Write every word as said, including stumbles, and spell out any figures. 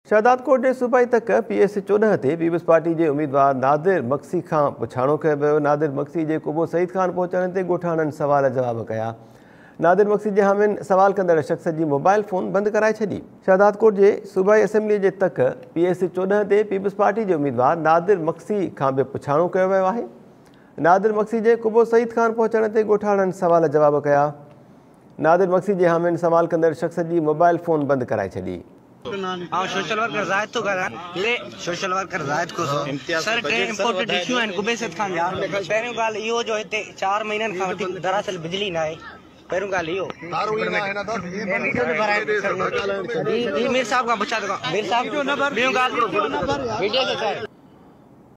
शहदादकोट जे सूबाई तक P S चोॾहं ते पीपल्स पार्टी के उम्मीदवार नादिर मक्सी खां पुछाणो कयो वियो। नादिर मक्सी जे कुबो सईद खान पहुचण ते ॻोठाणनि सवाल जवाब कया। नादिर मक्सी जे हामिन सवाल कंदड़ शख्स जी मोबाइल फोन बंद कराए छॾी। शहदादकोट जे सूबाई असेंबली जे तक पी एस चोॾहं ते पीपल्स पार्टी के उम्मीदवार नादिर मक्सी खां बि पुछाणो कयो वियो आहे। नादिर मक्सी जे कुबो सईद खान पहुचण ते ॻोठाणनि सवाल जवाब कया। नादिर मक्सी जे हामिन सवाल कंदड़ शख्स जी मोबाइल फोन बंद कराए छॾी। हाँ सोशल वर्कर जायद तो करा ले सोशल वर्कर जायद को सर टे इंपोर्टेड इशू आहिनि कुबे सईद खान जा। पहिरियों ॻाल्हि इहो जो हिते चार महीननि खां वठी दरअसल बिजली न आहे। पहिरियों ॻाल्हि इहो मीर साहब खां पुछा थो मीर साहब ॿियों ॻाल्हि वीडियो